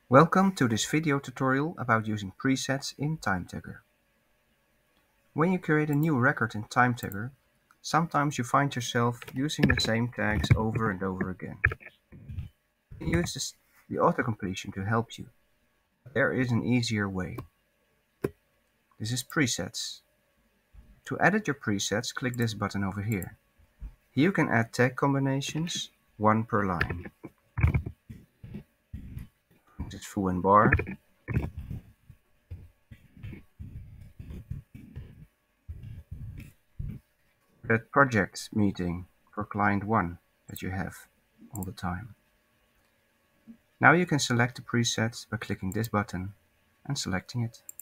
Welcome to this video tutorial about using presets in TimeTagger. When you create a new record in TimeTagger, sometimes you find yourself using the same tags over and over again. You can use the autocompletion to help you. There is an easier way. This is presets. To edit your presets, click this button over here. Here you can add tag combinations, one per line. This is foo and bar. That project meeting for client 1 that you have all the time. Now you can select the preset by clicking this button and selecting it.